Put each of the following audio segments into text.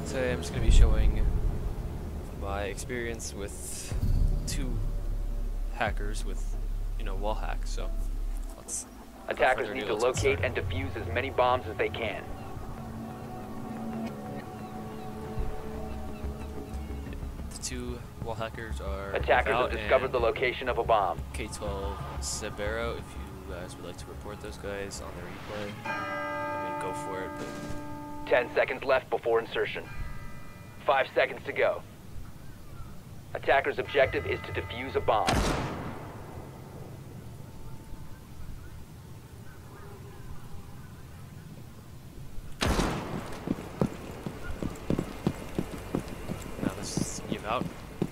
Today I'm just going to be showing my experience with 2 hackers with, wall hacks. So let's. Attackers need to locate and defuse as many bombs as they can. The 2 wall hackers are. Attackers have discovered the location of a bomb. K12 Sabero. If you guys would like to report those guys on the replay, go for it. But 10 seconds left before insertion. 5 seconds to go. Attacker's objective is to defuse a bomb. now this is Eve out.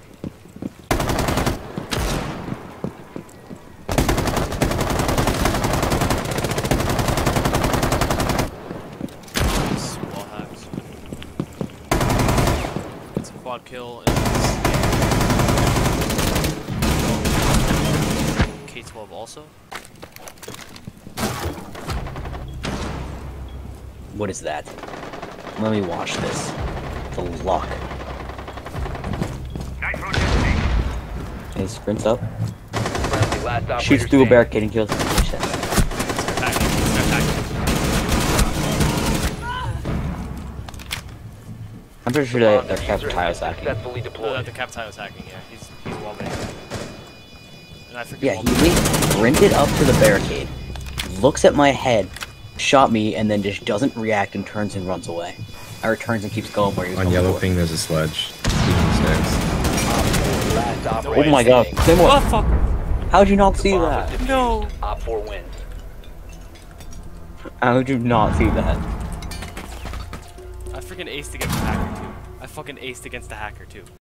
Wall hacks. It's a quad kill and K12 also. What is that? Let me watch this. The luck. He sprints up, Friendly last operator shoots through a standing. barricade and kills him. I'm pretty sure that The they're diffuser has Capitai's been hacking. successfully No, deployed. that the Captai was hacking, yeah. He's wall banging. And I forget Yeah, he sprinted up to the barricade, looks at my head, shot me, and then just doesn't react and turns and runs away. Or turns and keeps going where he was On going yellow before. ping, there's a sledge. Next. Last Oh operator my god, standing. Tim, Oh fuck! how'd you not see Bomb that? is defused. No. Op 4 wins. How'd you not see that? I freaking aced against the hacker too. I fucking aced against the hacker too.